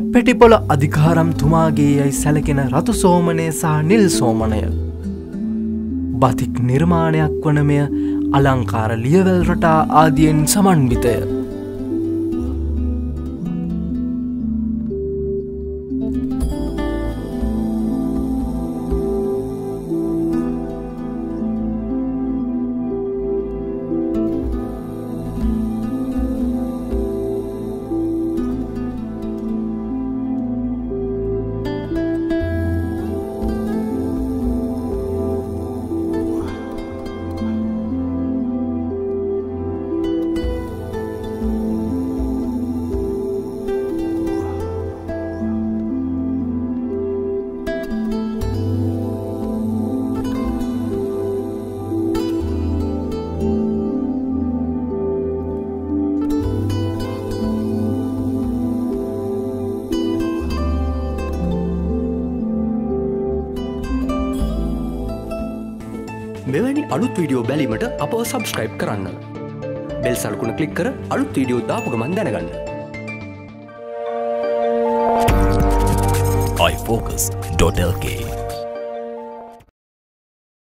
පැප්පෙටිපොළ අධිකාරම්තුමාගේ යයි සැලකෙන රතු සෝමනය සහ නිල් සෝමනය. බතික් නිර්මාණයක් වන මෙය අලංකාර ලියවැල් රටා ආදියෙන් සමන්විතය. මෙවැනි අලුත් වීඩියෝ බැලීමට අපව සබස්ක්‍රයිබ් කරන්න. බෙල් සලකුණ ක්ලික් කර අලුත් වීඩියෝ දාපු ගමන් දැනගන්න. iFocus.lk